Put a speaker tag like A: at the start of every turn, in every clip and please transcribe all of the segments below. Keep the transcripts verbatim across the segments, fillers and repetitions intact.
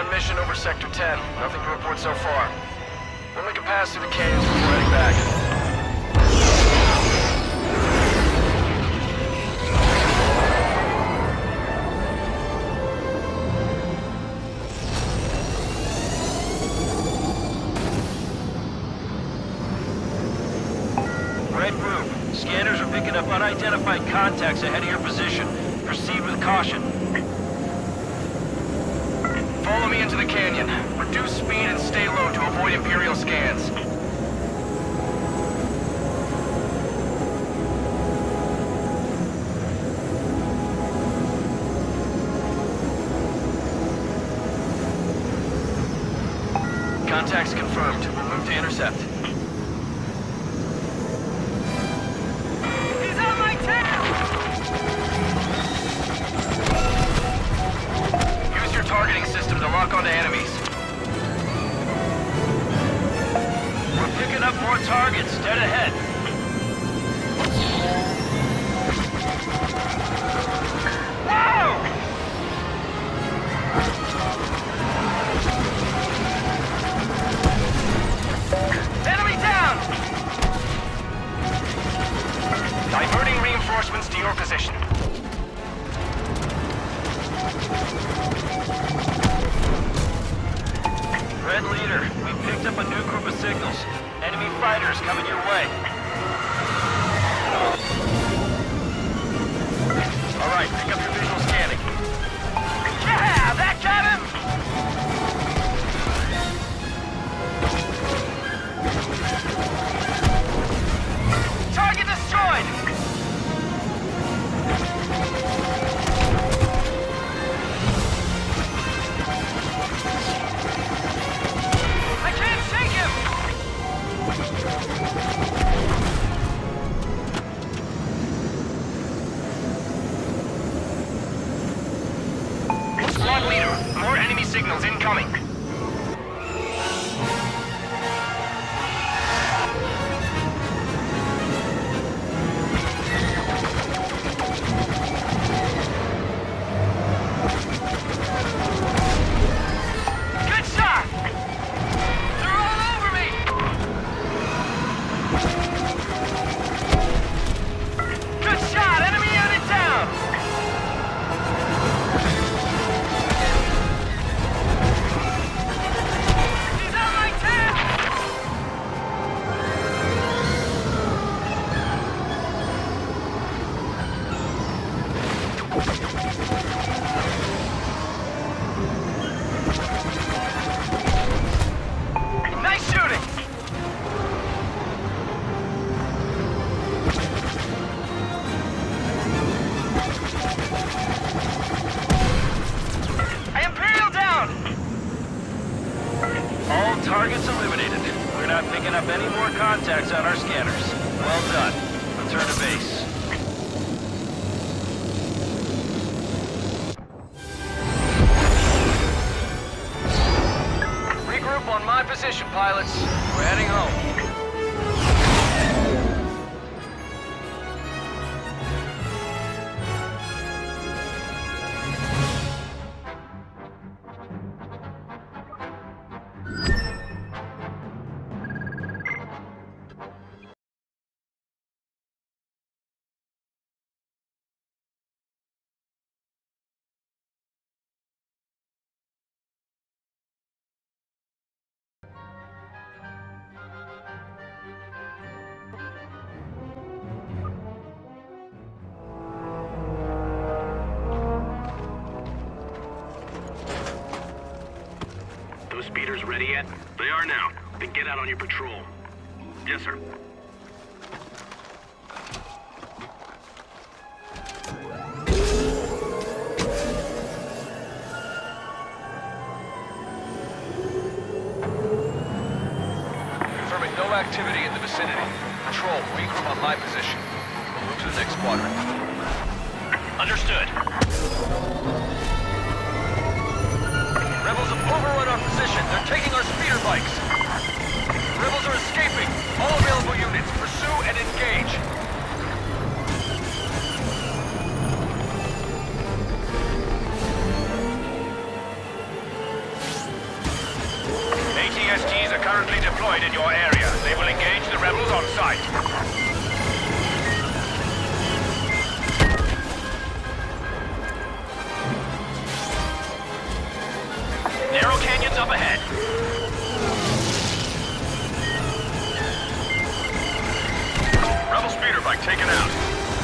A: Inbound mission over Sector ten. Nothing to report so far. We'll make a pass through the canyons before heading back.
B: Red Group, scanners are picking up unidentified contacts ahead of your position. Proceed with caution.
A: Follow me into the canyon. Reduce speed and stay low to avoid Imperial scans. Contacts confirmed. We'll move to intercept.
C: He's on my tail!
A: Use your targeting system to lock onto enemies.
B: We're picking up more targets dead ahead.
C: Whoa! Enemy down!
A: Diverting reinforcements to your position.
B: Red Leader, we picked up a new group of signals. Enemy fighters coming your way. All right, pick up your visual scanning.
C: Yeah, that got him! Target destroyed! I can't shake him!
A: Squad leader, more enemy signals incoming.
C: Good shot! They're all over me! Good shot! Enemy unit down! He's on my tail! Nice shooting! Imperial down!
B: All targets eliminated. We're not picking up any more contacts on our scanners. Well done. Return to base.
A: Regroup on my position, pilots. We're heading home.
D: Those speeders ready yet? They are now. Then get out on your patrol. Yes, sir.
A: Confirming no activity in the vicinity. Patrol, regroup on my position. We'll move to the next quadrant.
B: Understood.
A: Rebels have overrun our position. They're taking our speeder bikes. Rebels are escaping. All available units, pursue and engage.
B: deployed in your area. They will engage the rebels on sight. Narrow canyons up ahead.
A: Rebel speeder bike taken out.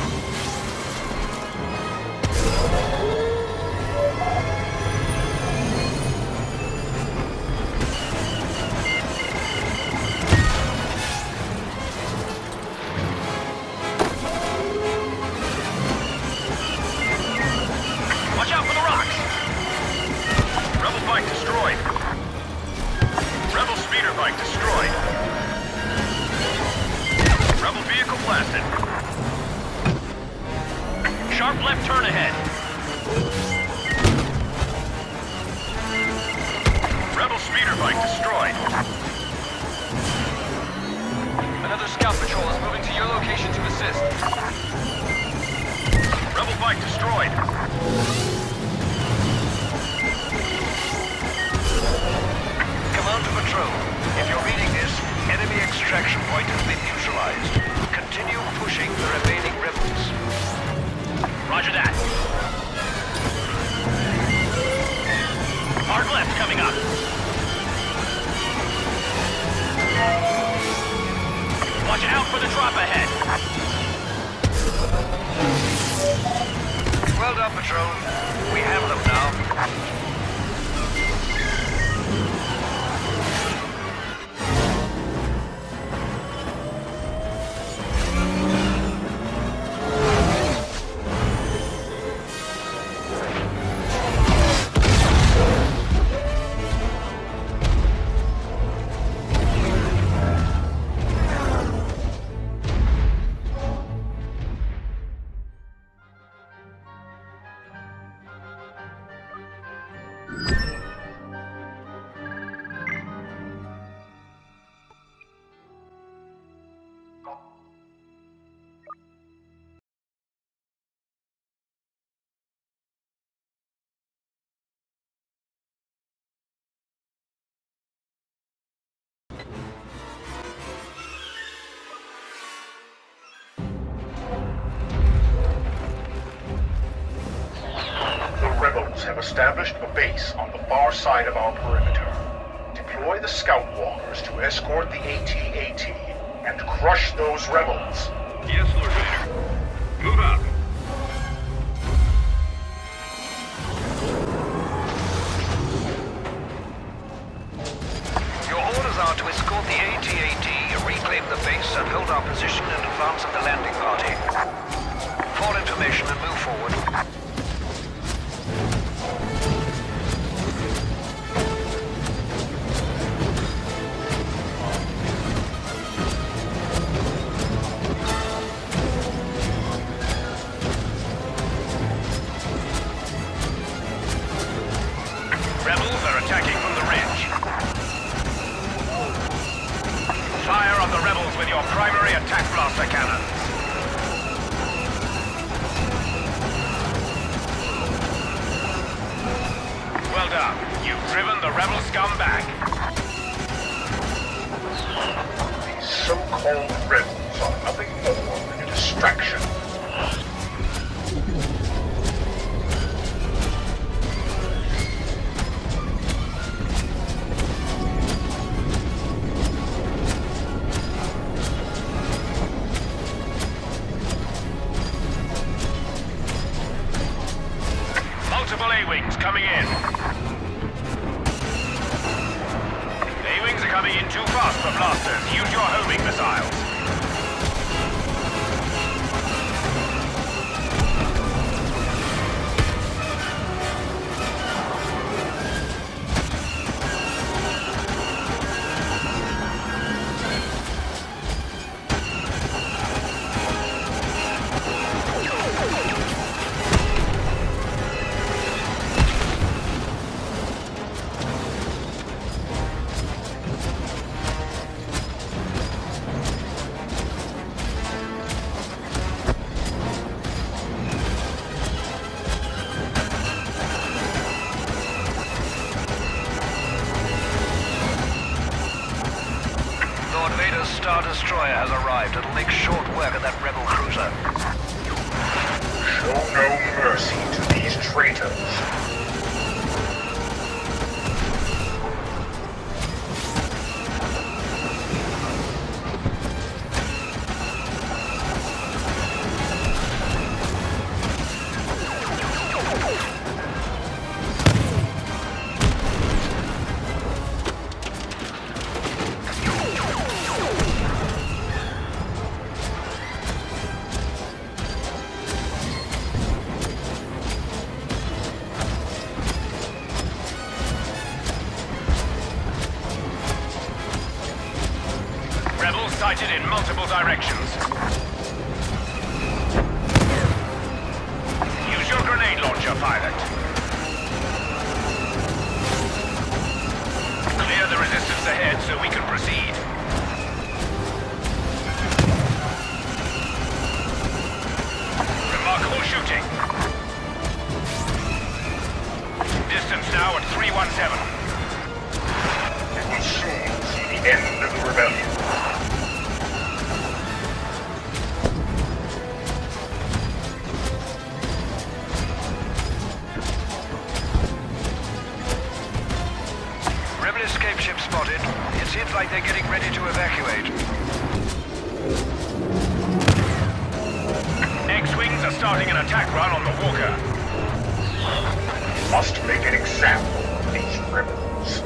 B: Watch out for the rocks.
A: Rebel bike destroyed. Rebel speeder bike destroyed. Rebel vehicle blasted.
B: Sharp left turn ahead.
A: Rebel speeder bike destroyed. Another scout patrol is moving to your location to assist. Rebel bike destroyed.
E: Command to patrol. If you're reading this, enemy extraction point has been neutralized. Continue pushing the remaining rebels.
B: Roger that. Hard left coming up. Watch out for the drop ahead.
E: Well done, patrol. We have them now.
F: Have established a base on the far side of our perimeter. Deploy the scout walkers to escort the AT AT and crush those rebels.
A: Yes, Lord Vader. Move out.
E: Your orders are to escort the AT AT, reclaim the base, and hold our position in advance of the landing party. For information and move forward.
B: Rebels are attacking from the ridge. Fire on the rebels with your primary attack blaster cannons. Well done. You've driven the rebel scum back.
F: These so-called rebels are nothing more than a distraction.
B: Multiple A-Wings coming in. A-Wings are coming in too fast for blasters. Use your homing missiles.
E: destroyer has arrived. It'll make short work of that rebel cruiser.
F: Show no mercy to these traitors.
A: Sighted in multiple directions. Use your grenade launcher, pilot. Clear the resistance ahead so we can proceed. Remarkable shooting. Distance now at three one seven.
F: We will soon see the end of the rebellion.
E: Escape ship spotted. It seems like they're getting ready to evacuate.
A: X-Wings are starting an attack run on the Walker.
F: We must make an example of these rebels.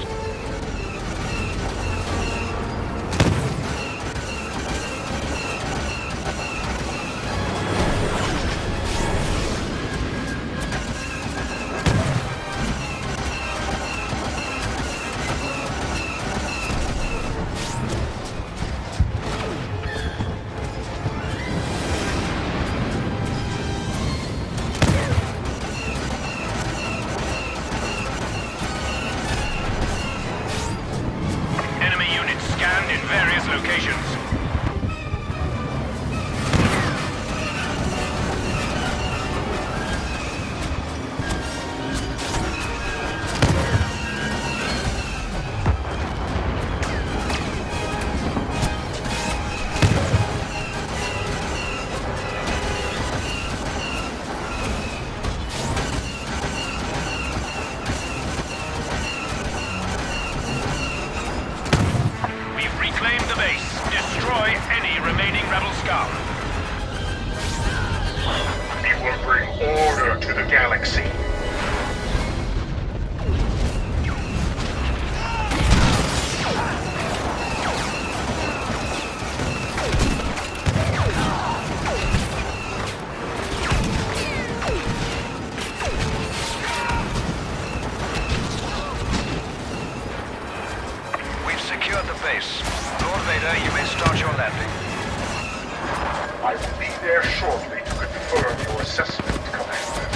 E: base. Lord Vader, you may start your landing.
F: I will be there shortly to confirm your assessment, Commander.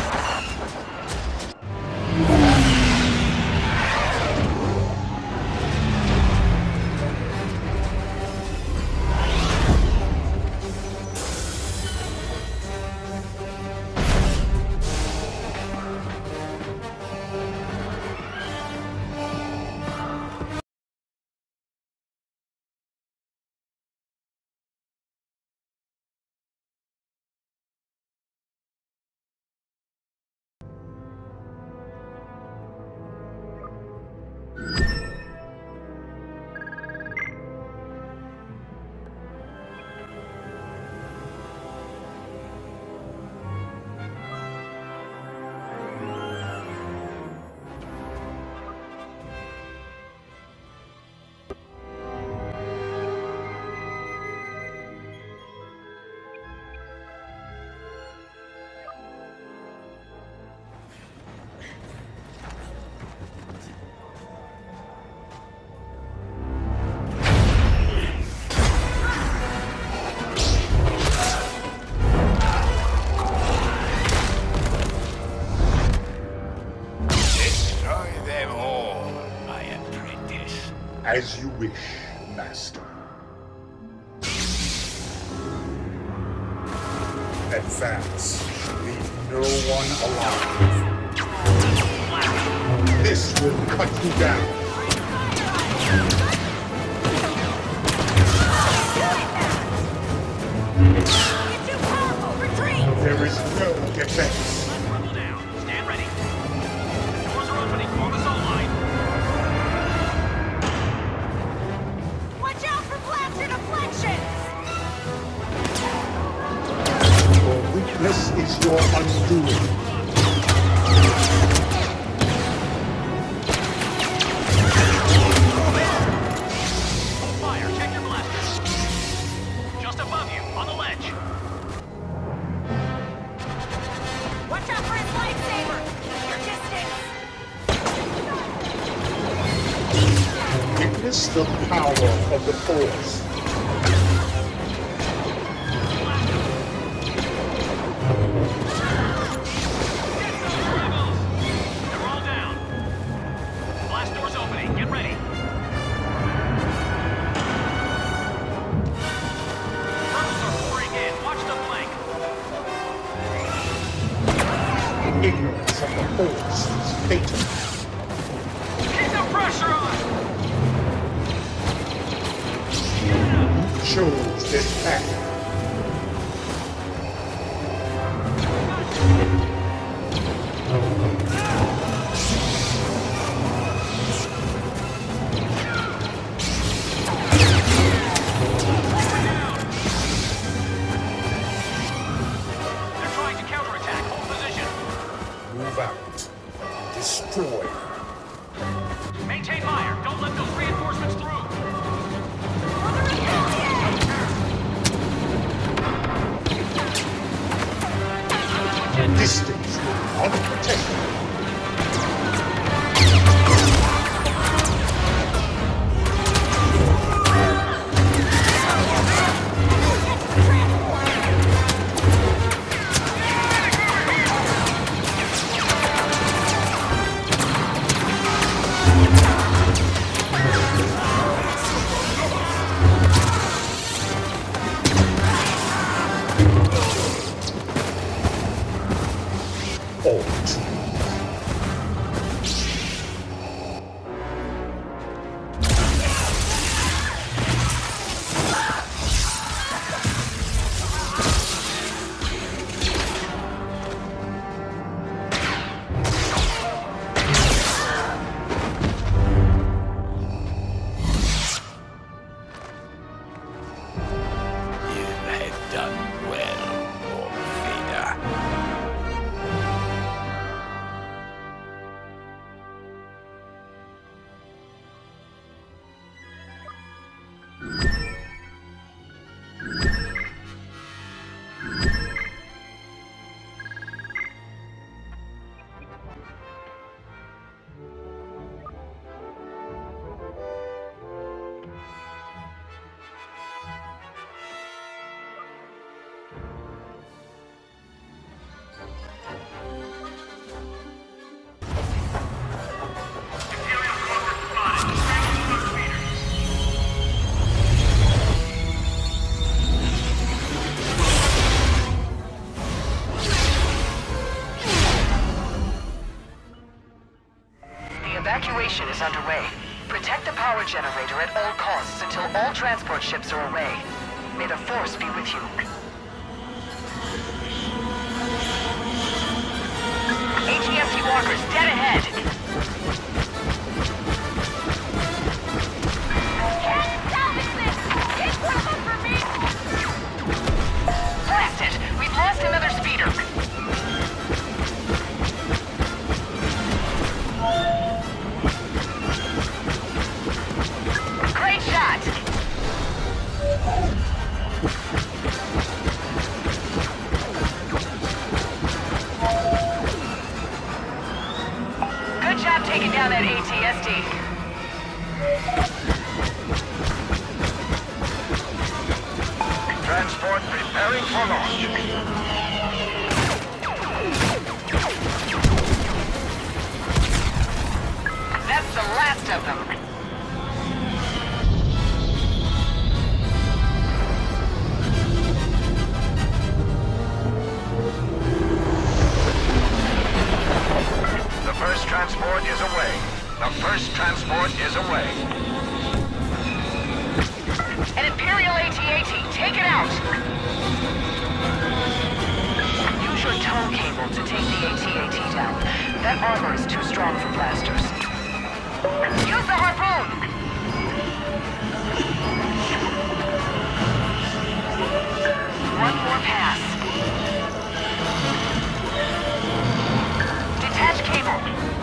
F: As you wish, Master. Advance. Leave no one alive. This will cut you down. There is no defense.
B: Rebel down. Stand ready. Doors are opening. Focus on line.
G: Watch out for blaster deflections!
F: Your weakness is your undoing.
B: Fire. Check your blasters. Just above you, on the ledge.
G: Watch out for his lightsaber! Your distance!
F: Witness the power of the Force.
B: They're all down. Blast doors opening. Get ready. Rebels are pouring in. Watch the flank.
F: Ignorance of the Force is fatal.
C: Keep the pressure on!
F: You chose this path.
B: They're trying to counterattack. Hold position.
F: Move out. Destroy.
B: Maintain fire. Don't let those reinforcements through.
F: Distance unprotected. Alt.
H: You have done well, Darth Vader.
I: Evacuation is underway. Protect the power generator at all costs until all transport ships are away. May the Force be with you. A T S T walkers dead ahead!
G: Can't salvage this! Get cover for me!
I: Blast it! We've lost another speeder! Great shot! Good job taking down that A T S T.
E: Transport preparing for launch.
I: That's the last of them.
E: The first transport is away. The first transport is away.
I: An Imperial A T A T, take it out! tow cable to take the A T A T down. That armor is too strong for blasters. Use the harpoon! One more pass. Detach cable.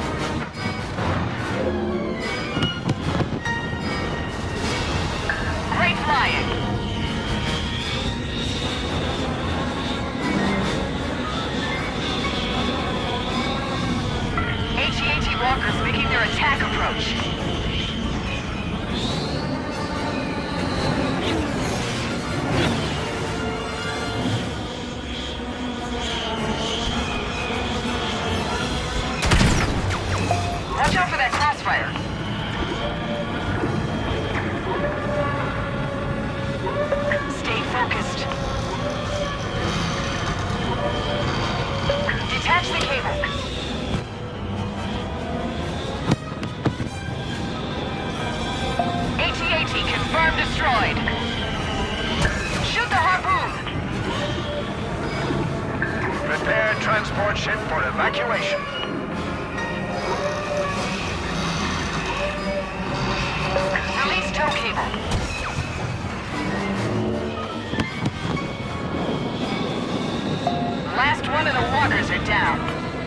I: Great flying. A T A T walkers making their attack approach. Watch out for that crossfire. Stay focused. Detach the cable. A T A T confirmed destroyed. Shoot the harpoon.
E: Prepare transport ship for evacuation.
I: Release tow cable. Last one of the walkers are down.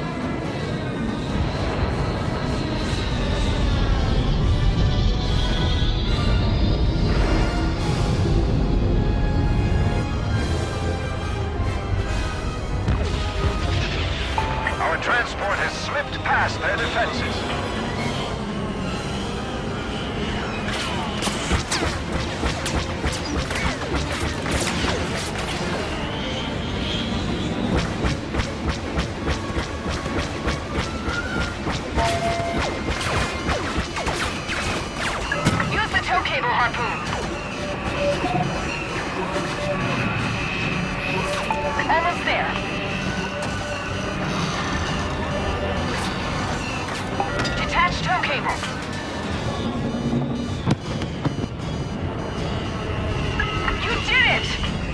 E: Our transport has slipped past their defenses.
I: Use the tow cable harpoon. Almost there. Detach tow cable. You did it!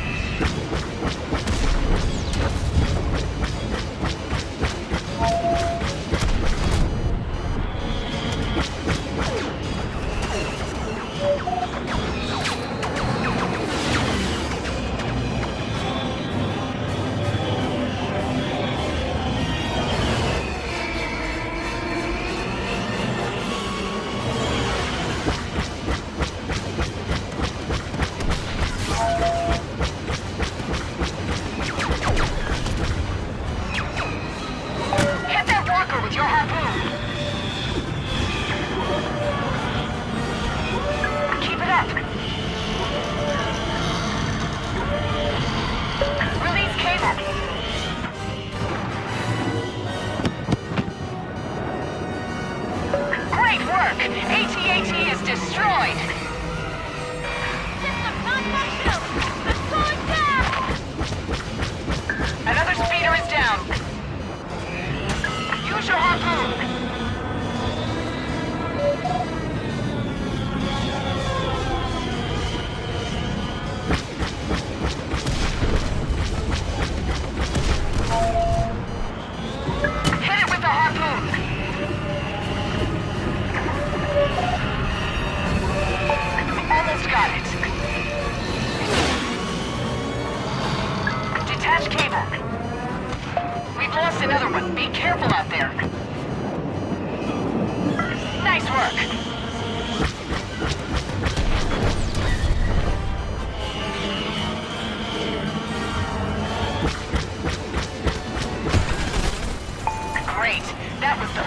I: Hit that walker with your harpoon. Keep it up. Release cable. Great work! A T A T is destroyed.
G: System non-functional! I'm going down!
I: Another speeder is down. Use your harpoon. Hit it with the harpoon. Almost got it. Detach cable. We've lost another one. Be careful out there. Nice work. Great. That was the